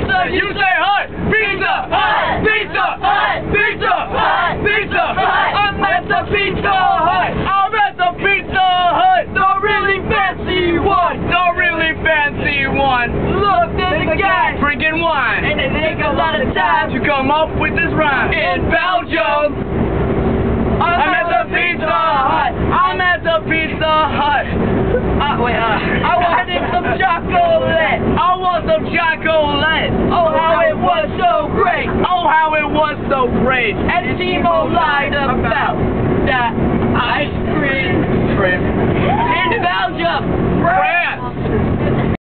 pizza, you say hut. Pizza Hut, Pizza Hut, Pizza Hut, Pizza Hut. I'm at the Pizza Hut. I'm at the Pizza Hut. The really fancy one. The really fancy one. Look, there's a guy drinking wine, and it take a lot of time to come up with this rhyme. In Belgium, I'm at the Pizza Hut. I'm at the Pizza Hut. I wanted some chocolate. I want some chocolate. Oh, how it was so great. Oh, how it was so great. And Timo lied about that ice cream trip in Belgium, France.